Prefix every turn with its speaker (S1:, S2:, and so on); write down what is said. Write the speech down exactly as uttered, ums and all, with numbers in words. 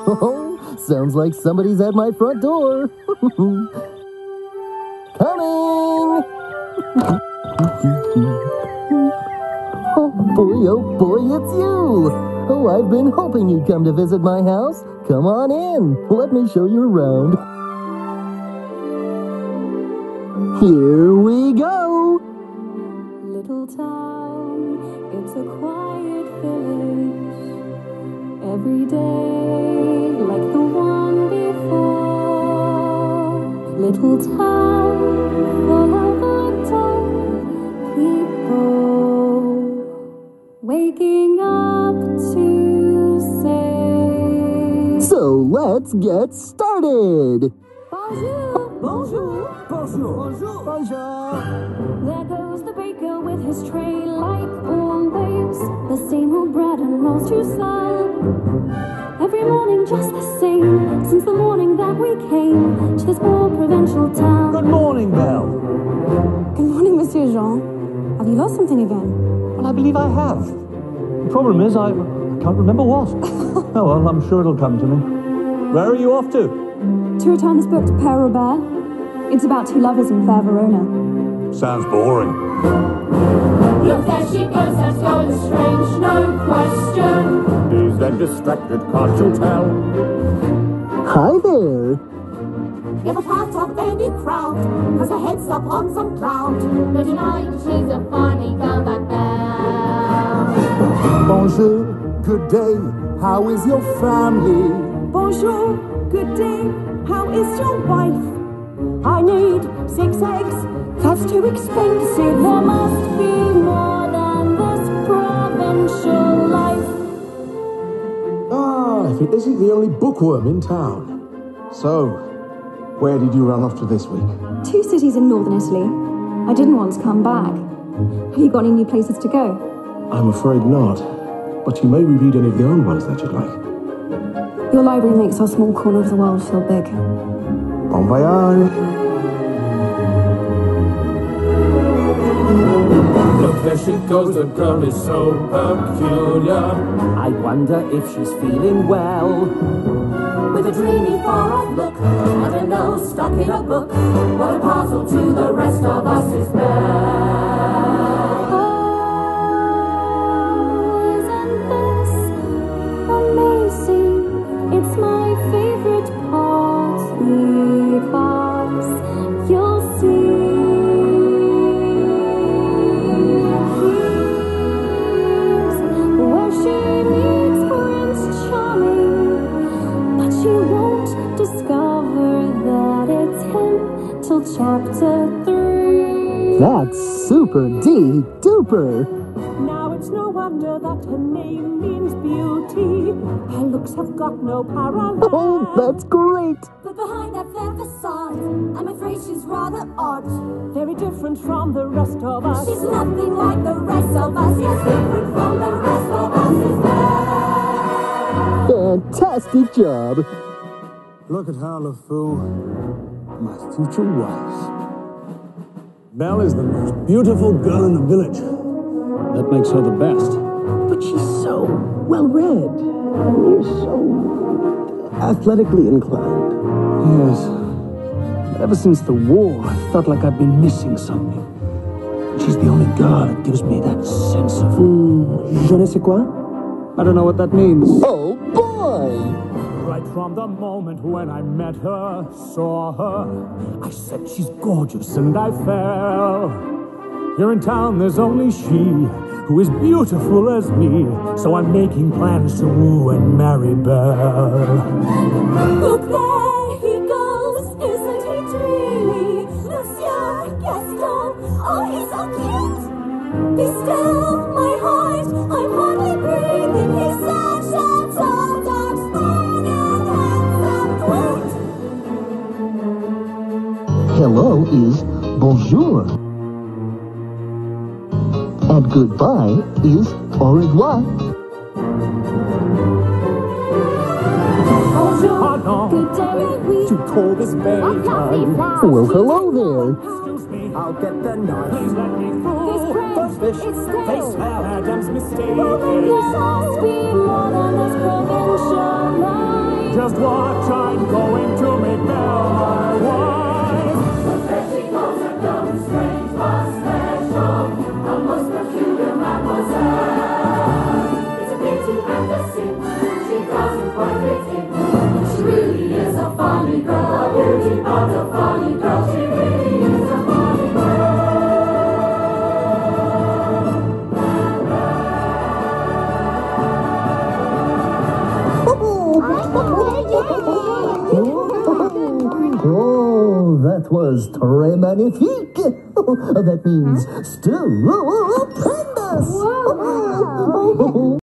S1: Oh, sounds like somebody's at my front door. Coming! Oh boy, oh boy, it's you! Oh, I've been hoping you'd come to visit my house. Come on in. Let me show you around. Here we go!
S2: Little town, it's a quiet village. Every day, like the one before. Little town, full of little people. Waking up to say.
S1: So let's get started!
S2: Bonjour!
S1: Bonjour! Bonjour! Bonjour! Bonjour!
S2: There goes the baker with his tray like always. The same old bread and rolls to serve. Every morning just the same, since the morning that we came to this poor provincial town.
S3: Good morning, Belle.
S2: Good morning, Monsieur Jean. Have you lost something again?
S3: Well, I believe I have. The problem is I can't remember what. Oh, well, I'm sure it'll come to me. Where are you off to?
S2: To return this book to Père Robert. It's about two lovers in fair Verona.
S3: Sounds boring.
S4: Look, there she goes, that's going strange, no question.
S5: Is that distracted, can't you tell?
S1: Hi there!
S4: Never part of any crowd, cause her head's up on some cloud. No denying she's a funny girl, that Belle.
S5: Bonjour, good day, how is your family?
S2: Bonjour, good day. How is your wife? I need six eggs. That's too expensive. There must be more than this provincial life.
S5: Ah, if it isn't the only bookworm in town. So, where did you run off to this week?
S2: Two cities in northern Italy. I didn't want to come back. Have you got any new places to go?
S5: I'm afraid not, but you may reread any of the old ones that you'd like.
S2: Your library makes our small corner of the world feel big.
S5: Bon voyage!
S6: Look, there she goes, the girl is so peculiar. I wonder if she's feeling well.
S4: With a dreamy far-off look and a nose stuck in a book. What a puzzle to the rest of us is Belle.
S2: Oh, isn't this amazing? It's my favorite part because you'll see. Here's where she meets Prince Charming, but she won't discover that it's him till chapter three.
S1: That's super D duper!
S2: Now it's no wonder that her name means beauty. Her looks have got no parallel.
S1: Oh, that's great!
S4: But behind that fair facade, I'm afraid she's rather odd.
S2: Very different from the rest of us.
S4: She's nothing like the rest of us. Yes, different from the rest of us is Belle.
S1: Fantastic job!
S5: Look at her, LeFou. My future wife. Belle is the most beautiful girl in the village. That makes her the best.
S7: But she's so well-read. And you're so athletically inclined.
S5: Yes. But ever since the war, I felt like I've been missing something. She's the only girl that gives me that sense of...
S7: Mm, je ne sais quoi?
S5: I don't know what that means.
S1: Oh boy!
S3: Right from the moment when I met her, saw her, I said she's gorgeous and I fell. Here in town there's only she who is beautiful as me, so I'm making plans to woo and marry Belle.
S4: Look, there he goes, isn't he dreamy? Monsieur Gaston, oh, he's so cute. Be still, my heart, I'm hardly breathing. He's such a tall, dark, skin and handsome twit.
S1: Hello is bonjour. And goodbye is au revoir.
S3: Pardon,
S2: Good day, we
S3: to call this baby.
S1: Well, hello there.
S3: Excuse me,
S7: I'll get the knife.
S3: please let me through.
S2: This bread,
S3: The fish,
S2: it's
S3: they
S2: stale.
S3: smell Adam's mistake.
S2: There must be more than this provincial life.
S3: just watch, I'm going to make Belle my wife.
S4: There she goes, a young, strange, but special, a most peculiar mademoiselle. It's a beauty and a sin, she doesn't quite fit in. She really is a funny girl, a beauty but a funny girl. She really is a funny girl.
S1: Oh, that was très magnifique. That means stupendous.